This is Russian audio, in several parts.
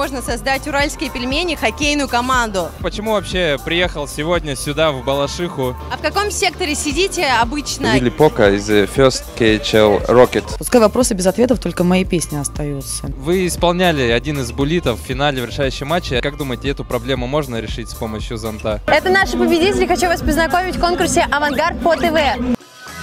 сложно создать уральские пельмени хоккейную команду. Почему вообще приехал сегодня сюда, в Балашиху? А в каком секторе сидите обычно? Вилли Пока из First KHL Rocket. Пускай вопросы без ответов, только мои песни остаются. Вы исполняли один из буллитов в финале в решающем матче. Как думаете, эту проблему можно решить с помощью зонта? Это наши победители. Хочу вас познакомить в конкурсе «Авангард» по ТВ.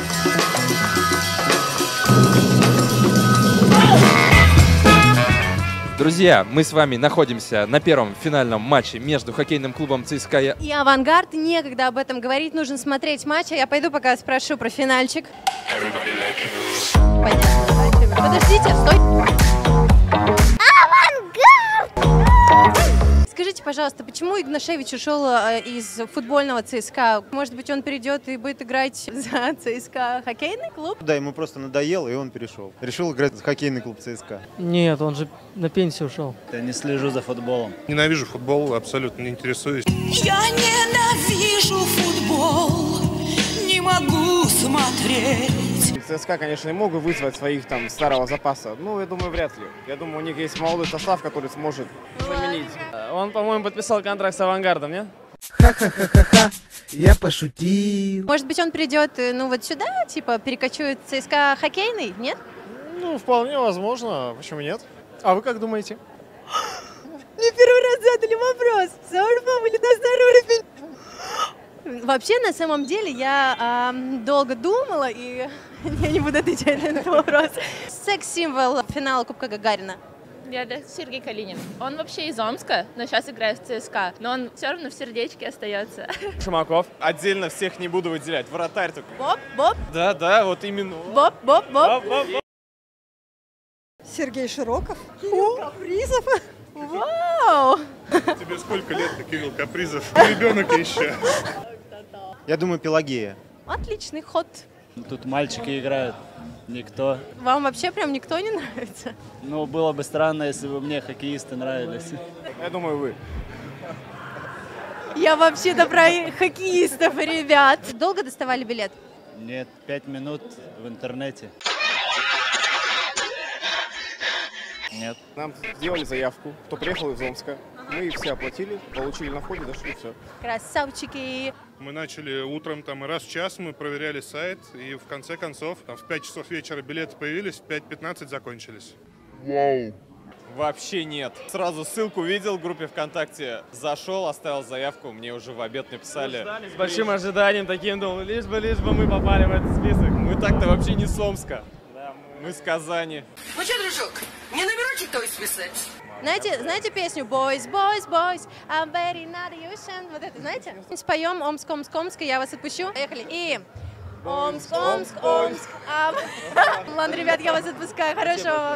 Друзья, мы с вами находимся на первом финальном матче между хоккейным клубом ЦСКА И «Авангард». Некогда об этом говорить, нужно смотреть матч. А я пойду пока спрошу про финальчик. Понятно. Подождите, стой. Скажите, пожалуйста, почему Игнашевич ушел из футбольного ЦСКА? Может быть, он перейдет и будет играть за ЦСКА хоккейный клуб? Да, ему просто надоело, и он перешел. Решил играть за хоккейный клуб ЦСКА. Нет, он же на пенсию ушел. Я не слежу за футболом. Ненавижу футбол, абсолютно не интересуюсь. Я ненавижу футбол, не могу смотреть. ЦСКА, конечно, не могут вызвать своих там старого запаса. Ну, я думаю, вряд ли. Я думаю, у них есть молодой состав, который сможет заменить. Он, по-моему, подписал контракт с «Авангардом», нет? Ха-ха-ха-ха-ха, я пошутил. Может быть, он придет, ну, вот сюда, типа, перекочует ЦСКА хоккейный, нет? Ну, вполне возможно. Почему нет? А вы как думаете? Мне первый раз задали вопрос. Саурфам или на здоровье? Вообще, на самом деле, я долго думала, и я не буду отвечать на этот вопрос. Секс-символ финала Кубка Гагарина. Сергей Калинин. Он вообще из Омска, но сейчас играет в ЦСКА. Но он все равно в сердечке остается. Шумаков. Отдельно всех не буду выделять. Вратарь только. Боп. Да, вот именно. Боп. Сергей Широков. Кирилл Капризов. Вау! Тебе сколько лет, Кирилл Капризов? Ребенок еще. Я думаю, Пелагея. Отличный ход. Тут мальчики играют. Никто. Вам вообще прям никто не нравится? Ну, было бы странно, если бы мне хоккеисты нравились. Я думаю, вы. Я вообще-то про хоккеистов, ребят. Долго доставали билет? Нет, 5 минут в интернете. Нет. Нам сделали заявку, кто приехал из Омска. Мы все оплатили, получили на входе, дошли, все. Красавчики. Мы начали утром, там, раз в час мы проверяли сайт, и в конце концов, там, в 5 часов вечера билеты появились, в 5:15 закончились. Вау. Вообще нет. Сразу ссылку видел в группе ВКонтакте, зашел, оставил заявку, мне уже в обед написали. С большим ожиданием таким, думал, лишь бы мы попали в этот список. Мы так-то вообще не с Омска. Да, мы с Казани. Ну что, дружок, мне номерочек твой списать? Знаете песню «Boys, boys, boys, I'm very not Russian»? Вот это знаете? Споем «Омск, Омск, Омск», и я вас отпущу. Поехали. И Омск, Омск, Омск. Ладно, ребят, я вас отпускаю. Хорошего.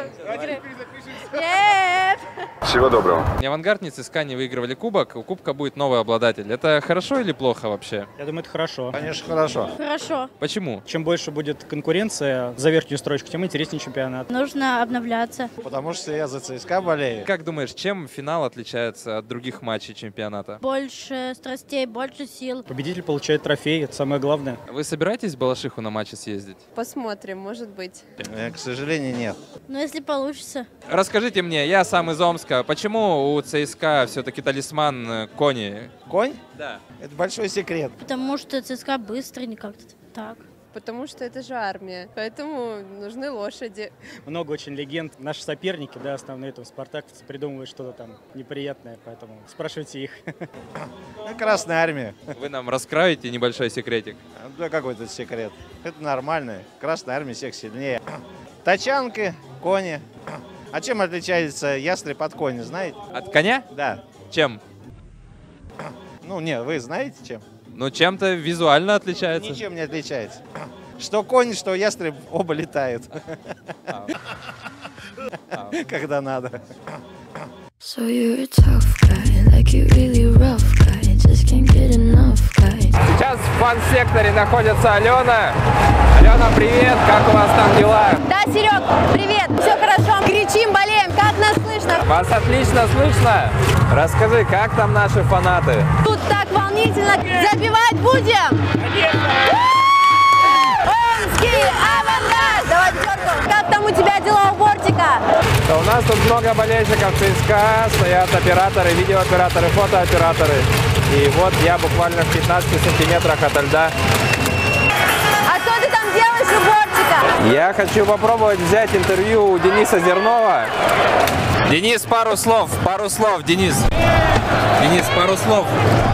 Нет! Всего доброго. Ни «Авангард», ни ЦСКА не выигрывали кубок. У кубка будет новый обладатель. Это хорошо или плохо вообще? Я думаю, это хорошо. Конечно, хорошо. Хорошо. Почему? Чем больше будет конкуренция за верхнюю строчку, тем интереснее чемпионат. Нужно обновляться. Потому что я за ЦСКА болею. Как думаешь, чем финал отличается от других матчей чемпионата? Больше страстей, больше сил. Победитель получает трофей, это самое главное. Вы собираетесь в Балашиху на матче съездить? Посмотрим, может быть. К сожалению, нет. Но если получится. Расскажите мне, я сам из Омска, почему у ЦСКА все-таки талисман кони? Конь? Да. Это большой секрет. Потому что ЦСКА быстрый, не как-то так. Потому что это же армия, поэтому нужны лошади. Много очень легенд. Наши соперники, да, основные, там, спартаковцы, придумывают что-то там неприятное, поэтому спрашивайте их. Красная армия. Вы нам раскроете небольшой секретик? Да какой-то секрет. Это нормально. Красная армия всех сильнее. Тачанки, кони. А чем отличается ястреб от кони, знаете? От коня? Да. Чем? Ну, нет, вы знаете чем? Ну, чем-то визуально отличается. Ничем не отличается. Что конь, что ястреб, оба летают. Когда надо. Сейчас в фан-секторе находится Алена. Алена, привет, как у вас там дела? Да, Серег, привет, все хорошо, кричим, болеем, как нас слышно? Вас отлично слышно. Расскажи, как там наши фанаты? Тут так волнительно, запевать будем? Омский авангард! Давай пятерку. Как там у тебя дела у бортика? Да у нас тут много болельщиков ЦСКА, стоят операторы, видеооператоры, фотооператоры. И вот я буквально в 15 сантиметрах ото льда. А что ты там делаешь у бортика? Я хочу попробовать взять интервью у Дениса Зернова. Денис, пару слов, Денис. Денис, пару слов.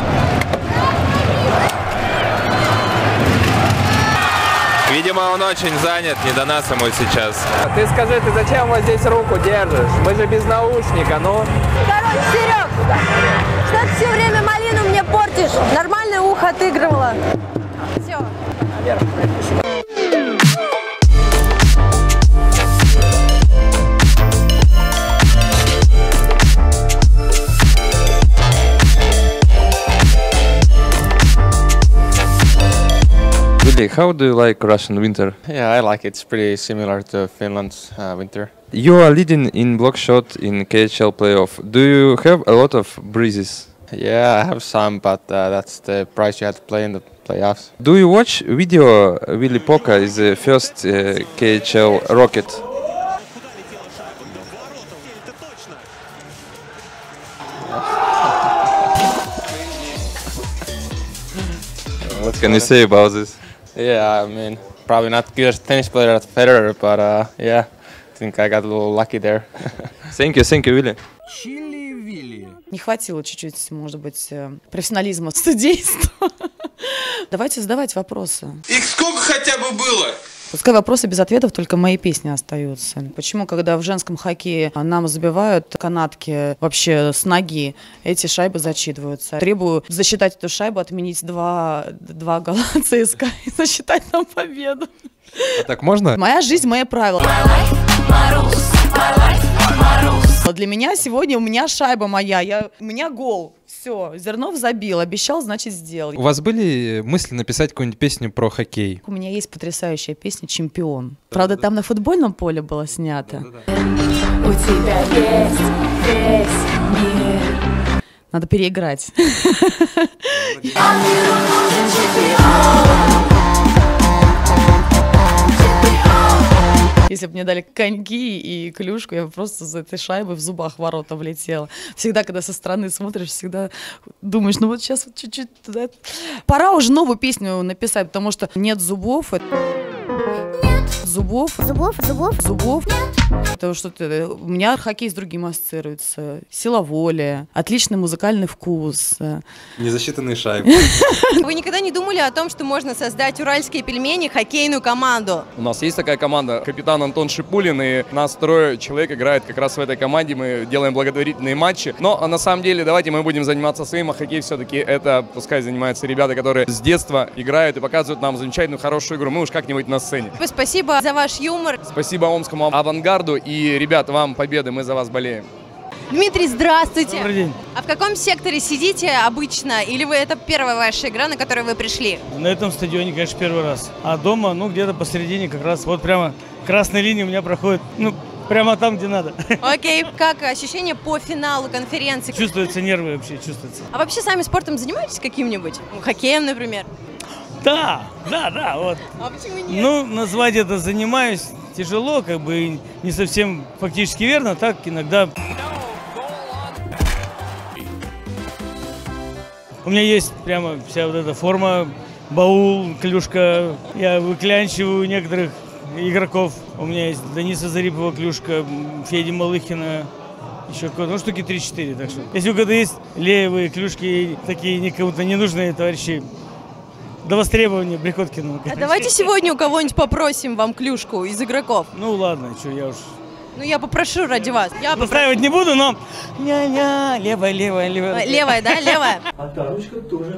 Видимо, он очень занят, не до нас ему сейчас. Ты скажи, ты зачем вот здесь руку держишь? Мы же без наушника, ну. Короче, Серег, что ты все время малину мне портишь? Нормальное ухо отыгрывала. Все. Really, how do you like Russian winter? Yeah, I like it. It's pretty similar to Finland's winter. You are leading in block shot in KHL playoff. Do you have a lot of breezes? Yeah, I have some, but that's the price you have to play in the playoffs. Do you watch video? Willy Poka is the first KHL Rocket. What can you say about this? Yeah, I mean, probably not good as a tennis player as Federer, but yeah, I think I got a little lucky there. Thank you, Willy. Не хватило чуть-чуть, может быть, профессионализма, студейства. Давайте задавать вопросы. Их сколько хотя бы было? Пускай вопросы без ответов, только мои песни остаются. Почему, когда в женском хоккее нам забивают канатки вообще с ноги, эти шайбы зачитываются? Требую засчитать эту шайбу, отменить два гола ЦСКА и засчитать нам победу. А так можно? Моя жизнь, мои правила. Для меня сегодня, у меня шайба моя, у меня гол. Все, Зернов забил, обещал, значит сделал. У вас были мысли написать какую-нибудь песню про хоккей? У меня есть потрясающая песня «Чемпион». Правда, там на футбольном поле было снято. У тебя есть песни. Надо переиграть. Если бы мне дали коньки и клюшку, я бы просто за этой шайбой в зубах в ворота влетела. Всегда, когда со стороны смотришь, всегда думаешь, ну вот сейчас вот чуть-чуть туда. Пора уже новую песню написать, потому что нет зубов. Зубов. Потому что у меня хоккей с другим ассоциируется. Сила воли, отличный музыкальный вкус. Незасчитанные шайбы. Вы никогда не думали о том, что можно создать уральские пельмени хоккейную команду? У нас есть такая команда, капитан Антон Шипулин, и нас трое человек играет как раз в этой команде, мы делаем благотворительные матчи. Но на самом деле давайте мы будем заниматься своим, а хоккей все-таки это, пускай занимаются ребята, которые с детства играют и показывают нам замечательную, хорошую игру. Мы уж как-нибудь на сцене. Спасибо за ваш юмор. Спасибо омскому «Авангарду» и, ребят, вам победы, мы за вас болеем. Дмитрий, здравствуйте. Добрый день. А в каком секторе сидите обычно? Или это первая ваша игра, на которую вы пришли? На этом стадионе, конечно, первый раз. А дома, ну, где-то посередине как раз. Вот прямо красная линия у меня проходит, ну, прямо там, где надо. Окей. Как ощущения по финалу конференции? Чувствуются нервы вообще, чувствуются. А вообще сами спортом занимаетесь каким-нибудь? Хоккеем, например? Да, вот. А почему нет? Ну, назвать это занимаюсь тяжело, как бы не совсем фактически верно, так иногда. У меня есть прямо вся вот эта форма, баул, клюшка. Я выклянчиваю некоторых игроков. У меня есть Дениса Зарипова клюшка, Феди Малыхина, еще какой-то, ну, штуки 3-4. Так что, если у кого-то есть левые клюшки, такие никому-то не нужные товарищи, до востребования Приходкину. А давайте сегодня у кого-нибудь попросим вам клюшку из игроков. Ну ладно, что я уж... Ну я попрошу ради вас. Настраивать не буду, но... Ня-ня, левая. Левая, да, левая? А та ручка тоже.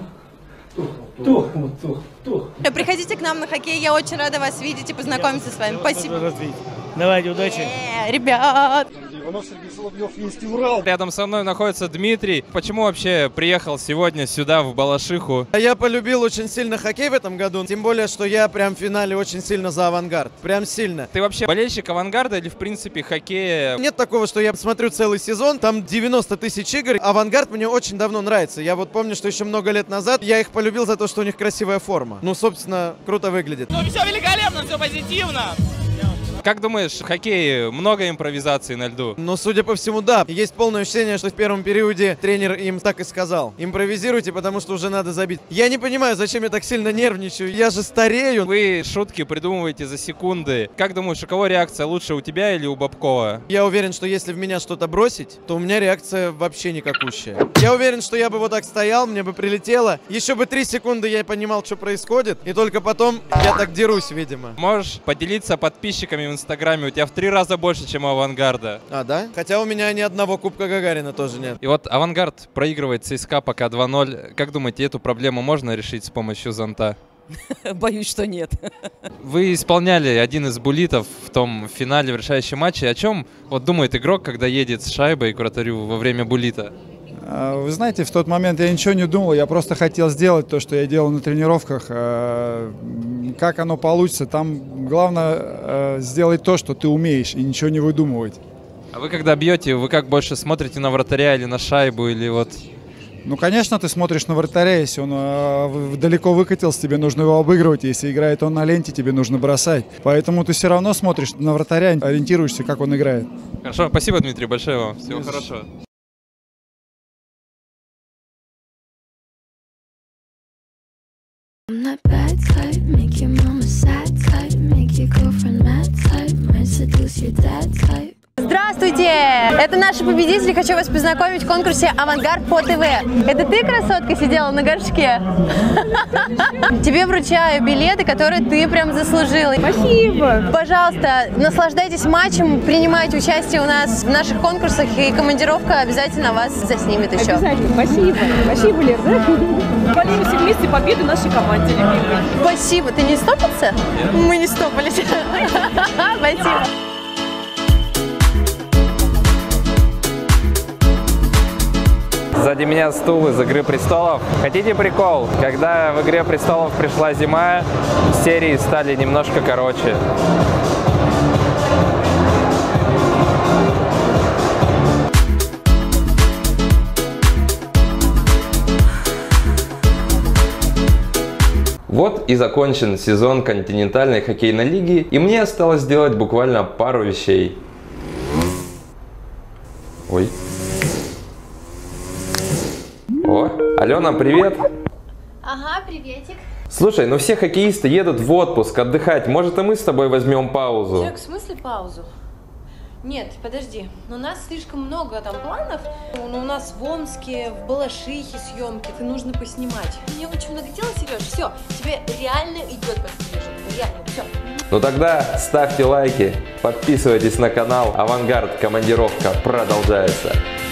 Тух. Приходите к нам на хоккей, я очень рада вас видеть и познакомиться с вами. Спасибо. Давайте, удачи. Ребят. Рядом со мной находится Дмитрий. Почему вообще приехал сегодня сюда, в Балашиху? Я полюбил очень сильно хоккей в этом году, тем более, что я прям в финале очень сильно за «Авангард». Прям сильно. Ты вообще болельщик «Авангарда» или, в принципе, хоккея? Нет такого, что я смотрю целый сезон, там 90 тысяч игр. «Авангард» мне очень давно нравится. Я вот помню, что еще много лет назад я их полюбил за то, что у них красивая форма. Ну, собственно, круто выглядит. Ну, все великолепно, все позитивно. Как думаешь, в хоккее много импровизации на льду? Ну, судя по всему, да. Есть полное ощущение, что в первом периоде тренер им так и сказал. Импровизируйте, потому что уже надо забить. Я не понимаю, зачем я так сильно нервничаю. Я же старею. Вы шутки придумываете за секунды. Как думаешь, у кого реакция лучше, у тебя или у Бабкова? Я уверен, что если в меня что-то бросить, то у меня реакция вообще никакущая. Я уверен, что я бы вот так стоял, мне бы прилетело. Еще бы 3 секунды я понимал, что происходит. И только потом я так дерусь, видимо. Можешь поделиться подписчиками в Инстаграме? У тебя в 3 раза больше, чем у Авангарда. А, да? Хотя у меня ни одного Кубка Гагарина тоже нет. И вот Авангард проигрывает ЦСКА пока 2-0. Как думаете, эту проблему можно решить с помощью зонта? Боюсь, что нет. Вы исполняли один из буллитов в том финале в решающем матче. О чем вот думает игрок, когда едет с шайбой к вратарю во время буллита? Вы знаете, в тот момент я ничего не думал, я просто хотел сделать то, что я делал на тренировках. Как оно получится, там главное сделать то, что ты умеешь, и ничего не выдумывать. А вы когда бьете, вы как больше смотрите на вратаря или на шайбу, или вот... Ну, конечно, ты смотришь на вратаря, если он далеко выкатился, тебе нужно его обыгрывать, если играет он на ленте, тебе нужно бросать. Поэтому ты все равно смотришь на вратаря, ориентируешься, как он играет. Хорошо, спасибо, Дмитрий, большое вам. Всего хорошего. Здравствуйте! Это наши победители. Хочу вас познакомить в конкурсе «Авангард по ТВ». Это ты, красотка, сидела на горшке? Тебе вручаю билеты, которые ты прям заслужила. Спасибо! Пожалуйста, наслаждайтесь матчем, принимайте участие у нас в наших конкурсах, и командировка обязательно вас заснимет еще. Обязательно. Спасибо. Спасибо, Лер. Болеем все вместе победы нашей команде любимой. Спасибо. Ты не стопался? Мы не стопались. Спасибо. Сзади меня стул из «Игры престолов». Хотите прикол? Когда в «Игре престолов» пришла зима, серии стали немножко короче. Вот и закончен сезон континентальной хоккейной лиги, и мне осталось сделать буквально пару вещей. Ой. О, Алена, привет! Ага, приветик. Слушай, ну все хоккеисты едут в отпуск отдыхать, может и мы с тобой возьмем паузу? Джек, в смысле паузу? Нет, подожди, у нас слишком много там планов. У нас в Омске, в Балашихе съемки, это нужно поснимать. Мне очень много дела, Сереж, все, тебе реально идет подстрижение, реально, все. Ну тогда ставьте лайки, подписывайтесь на канал. Авангард, командировка продолжается.